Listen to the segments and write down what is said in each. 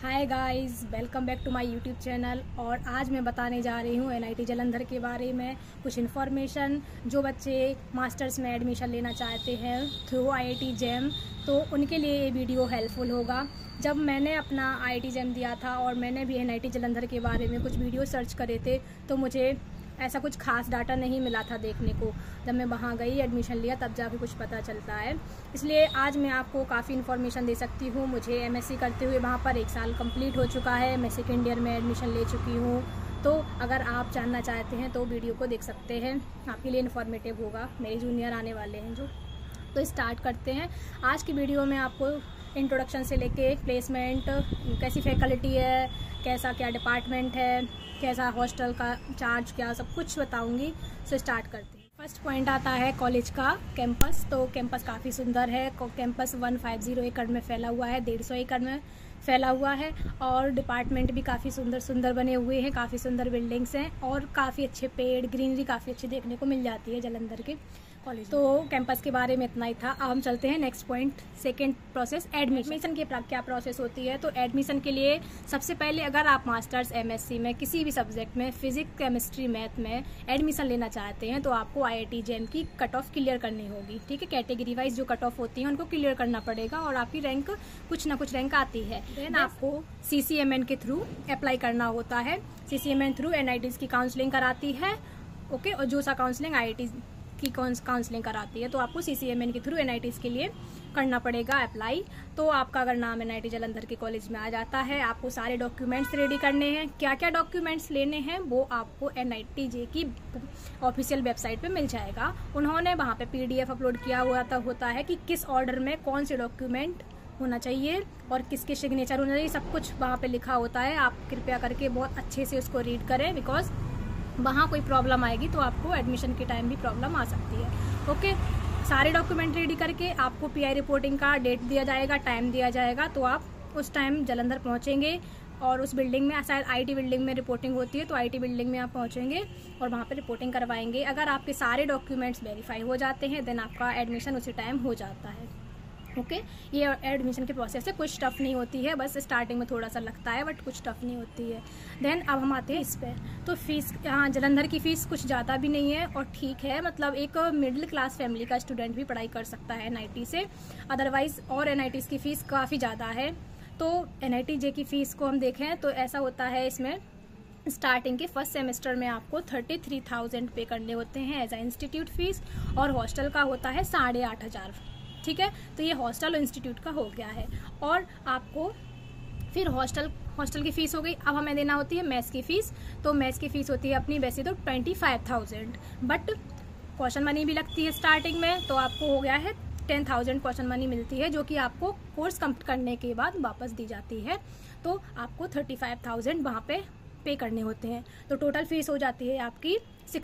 Hi guys, welcome back to my YouTube channel. और आज मैं बताने जा रही हूँ एनआईटी जालंधर के बारे में कुछ इन्फॉर्मेशन। जो बच्चे मास्टर्स में एडमिशन लेना चाहते हैं थ्रू आईआईटी जेम, तो उनके लिए ये वीडियो हेल्पफुल होगा। जब मैंने अपना आईआईटी जेम दिया था और मैंने भी एनआईटी जालंधर के बारे में कुछ वीडियो सर्च करे थे, तो मुझे ऐसा कुछ खास डाटा नहीं मिला था देखने को। जब मैं वहाँ गई एडमिशन लिया तब जाके कुछ पता चलता है। इसलिए आज मैं आपको काफ़ी इन्फॉर्मेशन दे सकती हूँ। मुझे एमएससी करते हुए वहाँ पर 1 साल कंप्लीट हो चुका है। मैं सेकेंड ईयर में एडमिशन ले चुकी हूँ। तो अगर आप जानना चाहते हैं तो वीडियो को देख सकते हैं, आपके लिए इन्फॉर्मेटिव होगा। मेरे जूनियर आने वाले हैं जो, तो स्टार्ट करते हैं। आज की वीडियो में आपको इंट्रोडक्शन से लेके प्लेसमेंट, कैसी फैकल्टी है, कैसा क्या डिपार्टमेंट है, कैसा हॉस्टल का चार्ज, क्या सब कुछ बताऊंगी। सो स्टार्ट करते हैं। फर्स्ट पॉइंट आता है कॉलेज का कैंपस। तो कैंपस काफ़ी सुंदर है। कैंपस 150 एकड़ में फैला हुआ है, 150 एकड़ में फैला हुआ है। और डिपार्टमेंट भी काफ़ी सुंदर सुंदर बने हुए हैं, काफ़ी सुंदर बिल्डिंग्स हैं और काफ़ी अच्छे पेड़, ग्रीनरी काफ़ी अच्छी देखने को मिल जाती है जालंधर के कॉलेज। तो कैंपस के बारे में इतना ही था। अब हम चलते हैं next point, second process, admission की क्या प्रोसेस होती है। तो एडमिशन के लिए सबसे पहले अगर आप मास्टर्स एमएससी में किसी भी सब्जेक्ट में, फिजिक्स, केमिस्ट्री, मैथ में एडमिशन लेना चाहते हैं तो आपको आईआईटी जेम की कट ऑफ क्लियर करनी होगी। ठीक है, कैटेगरी वाइज जो कट ऑफ होती है उनको क्लियर करना पड़ेगा और आपकी रैंक कुछ ना कुछ रैंक आती है। देन आपको CCMN के थ्रू अप्लाई करना होता है। CCMN थ्रू एनआईटीज की काउंसलिंग कराती है। ओके, और जो सा काउंसलिंग आईआईटी की काउंसलिंग कराती है, तो आपको CCMN के थ्रू एनआईटीज के लिए करना पड़ेगा अप्लाई। तो आपका अगर नाम एनआईटी जालंधर के कॉलेज में आ जाता है, आपको सारे डॉक्यूमेंट्स रेडी करने हैं। क्या क्या डॉक्यूमेंट्स लेने हैं वो आपको एनआईटी जे की ऑफिशियल वेबसाइट पे मिल जाएगा। उन्होंने वहाँ पे PDF अपलोड किया हुआ होता है कि किस ऑर्डर में कौन से डॉक्यूमेंट होना चाहिए और किसके सिग्नेचर होना चाहिए, सब कुछ वहाँ पे लिखा होता है। आप कृपया करके बहुत अच्छे से उसको रीड करें, बिकॉज वहाँ कोई प्रॉब्लम आएगी तो आपको एडमिशन के टाइम भी प्रॉब्लम आ सकती है। ओके, सारे डॉक्यूमेंट रेडी करके आपको PI रिपोर्टिंग का डेट दिया जाएगा, टाइम दिया जाएगा। तो आप उस टाइम जालंधर पहुँचेंगे और उस बिल्डिंग में, शायद IT बिल्डिंग में रिपोर्टिंग होती है, तो IT बिल्डिंग में आप पहुँचेंगे और वहाँ पे रिपोर्टिंग करवाएंगे। अगर आपके सारे डॉक्यूमेंट्स वेरीफाई हो जाते हैं देन आपका एडमिशन उसी टाइम हो जाता है। ओके, ये एडमिशन के प्रोसेस से कुछ टफ नहीं होती है, बस स्टार्टिंग में थोड़ा सा लगता है बट कुछ टफ नहीं होती है। देन अब हम आते हैं इस पे। तो फीस, यहाँ जालंधर की फ़ीस कुछ ज़्यादा भी नहीं है और ठीक है, मतलब एक मिडिल क्लास फैमिली का स्टूडेंट भी पढ़ाई कर सकता है एनआईटी से। अदरवाइज़ और एनआईटीज़ की फ़ीस काफ़ी ज़्यादा है। तो एनआईटी जे की फ़ीस को हम देखें तो ऐसा होता है, इसमें स्टार्टिंग के फर्स्ट सेमेस्टर में आपको 33,000 पे करने होते हैं एज अ इंस्टीट्यूट फीस, और हॉस्टल का होता है 8,500। ठीक है, तो ये हॉस्टल और इंस्टीट्यूट का हो गया है। और आपको फिर हॉस्टल की फ़ीस हो गई। अब हमें देना होती है मेस की फ़ीस। तो मेस की फ़ीस होती है अपनी वैसे तो 25,000, बट कॉशन मनी भी लगती है स्टार्टिंग में। तो आपको हो गया है 10,000 कॉशन मनी मिलती है, जो कि आपको कोर्स कंप्लीट करने के बाद वापस दी जाती है। तो आपको 35,000 वहाँ पे करने होते हैं। तो टोटल फीस हो जाती है आपकी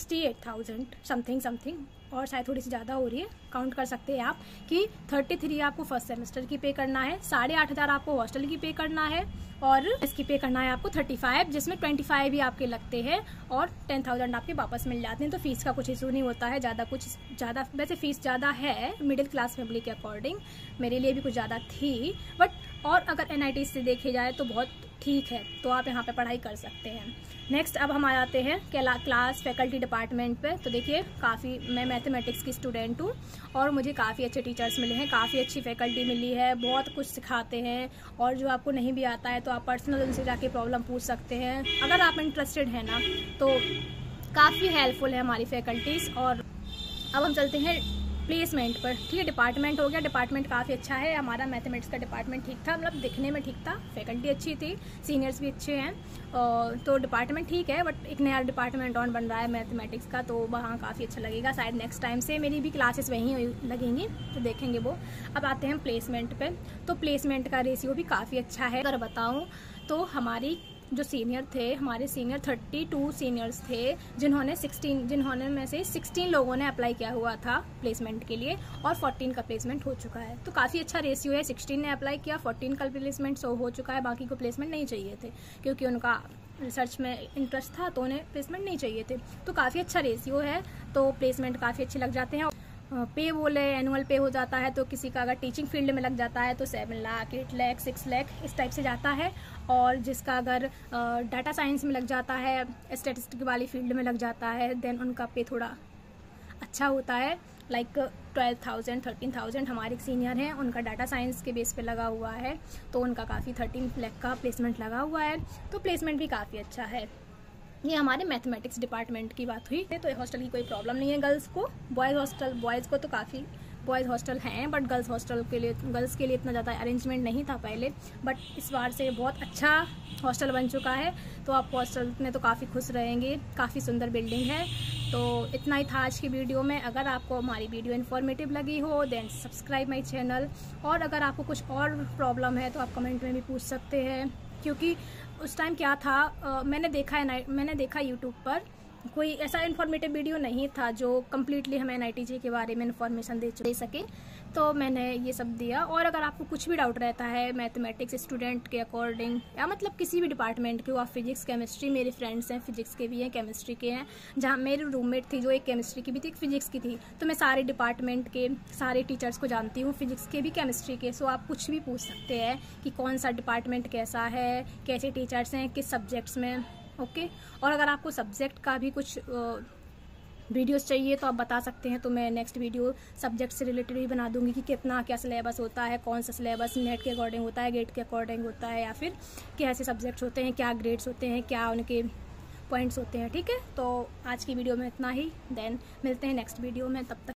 68,000 समथिंग, और शायद थोड़ी सी ज़्यादा हो रही है, काउंट कर सकते हैं आप कि 33 आपको फर्स्ट सेमेस्टर की पे करना है, 8,500 आपको हॉस्टल की पे करना है, और इसकी पे करना है आपको 35, जिसमें 25 ही आपके लगते हैं और 10,000 आपके वापस मिल जाते हैं। तो फीस का कुछ इशू नहीं होता है। ज़्यादा वैसे फ़ीस ज़्यादा है मिडिल क्लास फैमिली के अकॉर्डिंग, मेरे लिए भी कुछ ज़्यादा थी, बट और अगर एनआईटी से देखे जाए तो बहुत ठीक है, तो आप यहाँ पे पढ़ाई कर सकते हैं। नेक्स्ट अब हम आ जाते हैं क्लास फैकल्टी डिपार्टमेंट पे। तो देखिए, काफ़ी मैं मैथमेटिक्स की स्टूडेंट हूँ और मुझे काफ़ी अच्छे टीचर्स मिले हैं, काफ़ी अच्छी फैकल्टी मिली है, बहुत कुछ सिखाते हैं। और जो आपको नहीं भी आता है तो आप पर्सनल उनसे जाके प्रॉब्लम पूछ सकते हैं, अगर आप इंटरेस्टेड हैं ना। तो काफ़ी हेल्पफुल है हमारी फैकल्टीज़। और अब हम चलते हैं प्लेसमेंट पर। ठीक है, डिपार्टमेंट हो गया, डिपार्टमेंट काफ़ी अच्छा है। हमारा मैथमेटिक्स का डिपार्टमेंट ठीक था, मतलब दिखने में ठीक था, फैकल्टी अच्छी थी, सीनियर्स भी अच्छे हैं। तो डिपार्टमेंट ठीक है, बट एक नया डिपार्टमेंट ऑन बन रहा है मैथमेटिक्स का, तो वहाँ काफ़ी अच्छा लगेगा। शायद नेक्स्ट टाइम से मेरी भी क्लासेस वहीं लगेंगी, तो देखेंगे वो। अब आते हैं प्लेसमेंट पे। तो प्लेसमेंट का रेशियो भी काफ़ी अच्छा है। अगर बताऊँ तो हमारी जो सीनियर थे, हमारे सीनियर 32 सीनियर्स थे, जिन्होंने में से 16 लोगों ने अप्लाई किया हुआ था प्लेसमेंट के लिए और 14 का प्लेसमेंट हो चुका है। तो काफ़ी अच्छा रेशियो है। 16 ने अप्लाई किया, 14 का प्लेसमेंट हो चुका है। बाकी को प्लेसमेंट नहीं चाहिए थे क्योंकि उनका रिसर्च में इंटरेस्ट था, तो उन्हें प्लेसमेंट नहीं चाहिए थे। तो काफ़ी अच्छा रेशियो है, तो प्लेसमेंट काफ़ी अच्छे लग जाते हैं। पे बोले एनुअल पे हो जाता है, तो किसी का अगर टीचिंग फील्ड में लग जाता है तो 7 लाख 8 लाख 6 लाख इस टाइप से जाता है। और जिसका अगर डाटा साइंस में लग जाता है, स्टैटिस्टिक वाली फील्ड में लग जाता है, देन उनका पे थोड़ा अच्छा होता है, लाइक 12,000 13,000। हमारे एक सीनियर हैं, उनका डाटा साइंस के बेस पे लगा हुआ है, तो उनका काफ़ी 13 लाख का प्लेसमेंट लगा हुआ है, तो प्लेसमेंट भी काफ़ी अच्छा है। ये हमारे मैथमेटिक्स डिपार्टमेंट की बात हुई। तो हॉस्टल की कोई प्रॉब्लम नहीं है गर्ल्स को। बॉयज़ को तो काफ़ी बॉयज़ हॉस्टल हैं, बट गर्ल्स के लिए इतना ज़्यादा अरेंजमेंट नहीं था पहले, बट इस बार से बहुत अच्छा हॉस्टल बन चुका है, तो आप हॉस्टल में तो काफ़ी खुश रहेंगे। काफ़ी सुंदर बिल्डिंग है। तो इतना ही था आज की वीडियो में। अगर आपको हमारी वीडियो इन्फॉर्मेटिव लगी हो देन सब्सक्राइब माई चैनल, और अगर आपको कुछ और प्रॉब्लम है तो आप कमेंट में भी पूछ सकते हैं, क्योंकि उस टाइम क्या था, मैंने देखा यूट्यूब पर कोई ऐसा इन्फॉर्मेटिव वीडियो नहीं था जो कम्प्लीटली हमें NITJ के बारे में इन्फॉर्मेशन दे सके, तो मैंने ये सब दिया। और अगर आपको कुछ भी डाउट रहता है मैथमेटिक्स स्टूडेंट के अकॉर्डिंग, या मतलब किसी भी डिपार्टमेंट के हो, आप फिजिक्स केमिस्ट्री, मेरे फ्रेंड्स हैं फिजिक्स के भी हैं केमिस्ट्री के हैं, जहाँ मेरी रूममेट थी जो एक केमिस्ट्री की भी थी एक फिजिक्स की थी, तो मैं सारे डिपार्टमेंट के सारे टीचर्स को जानती हूँ, फिजिक्स के भी केमिस्ट्री के। सो आप कुछ भी पूछ सकते हैं कि कौन सा डिपार्टमेंट कैसा है, कैसे टीचर्स हैं, किस सब्जेक्ट्स में, ओके। और अगर आपको सब्जेक्ट का भी कुछ वीडियोस चाहिए तो आप बता सकते हैं, तो मैं नेक्स्ट वीडियो सब्जेक्ट से रिलेटेड भी बना दूंगी कि कितना क्या सिलेबस होता है, कौन सा सिलेबस नेट के अकॉर्डिंग होता है, गेट के अकॉर्डिंग होता है, या फिर कैसे सब्जेक्ट्स होते हैं, क्या ग्रेड्स होते हैं, क्या उनके पॉइंट्स होते हैं। ठीक है, तो आज की वीडियो में इतना ही, देन मिलते हैं नेक्स्ट वीडियो में, तब तक